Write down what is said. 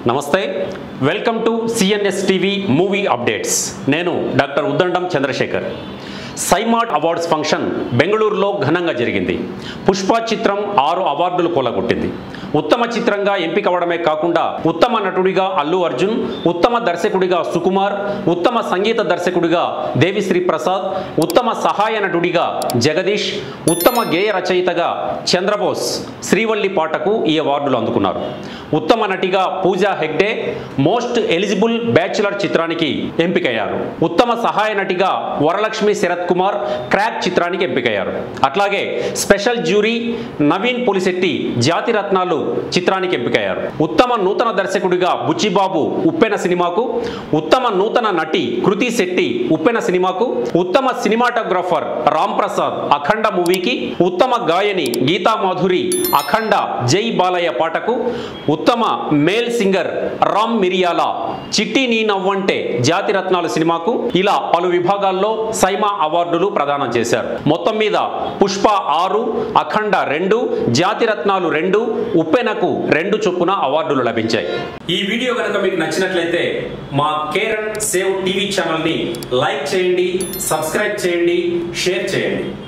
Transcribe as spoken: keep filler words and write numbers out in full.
నమస్తే welcome to CNS TV movie updates నేను doctor Uddandam Chandrasekhar SIIMA awards function బెంగళూరులో ఘనంగా జరిగింది పుష్ప చిత్రం ఆరు అవార్డులు కొల్లగొట్టింది ఉత్తమ చిత్రంగా ఎంపిక అవడమే కాకుండా ఉత్తమ నటుడిగా అల్లు అర్జున్ ఉత్తమ దర్శకుడిగా సుకుమార్ ఉత్తమ సంగీత దర్శకుడిగా దేవిశ్రీ ప్రసాద్ ఉత్తమ సహాయ నటుడిగా జగదీష్ ఉత్తమ గేయ రచయితగా చంద్రబోస్ శ్రీవల్లి పాటకు ఈ అవార్డులు అందుకున్నారు ఉత్తమ నటిగా Pooja Hegde most eligible bachelor చిత్రానికి ఎంపికయ్యారు ఉత్తమ సహాయ నటిగా వరలక్ష్మి శరత్ కుమార్ క్రాక్ చిత్రానికి ఎంపికయ్యారు అట్లాగే స్పెషల్ జ్యూరీ నవీన్ పులిశెట్టి జాతి రత్నాలు చిత్రానికి ఎంపికయ్యారు ఉత్తమ నూతన దర్శకుడిగా బుచ్చిబాబు ఉప్పెన సినిమాకు ఉత్తమ నూతన నటి కృతి శెట్టి ఉప్పెన సినిమాకు ఉత్తమ సినిమాటోగ్రాఫర్ రామ్ ప్రసాద్ అఖండ మూవీకి ఉత్తమ గాయని గీతా మాధురి అఖండ జై బాలయ్య పాటకు ఉత్తమ మేల్ సింగర్ రామ్ మిరియాల చిట్టి నీ నవ్వంటే జాతి రత్నాలు సినిమాకు ఇలా పలు విభాగాల్లో సైమా అవార్డులు ప్రదానం చేశారు మొత్తం మీద పుష్ప ఆరు అఖండ రెండు జాతి రత్నాలు రెండు ఉప్పెనకు రెండు చొప్పున అవార్డులు లభించాయి ఈ వీడియో కనుక మీకు నచ్చినట్లయితే మా కేరన్ సేవ్ టీవీ ఛానల్ ని లైక్ చేయండి సబ్స్క్రైబ్ చేయండి షేర్ చేయండి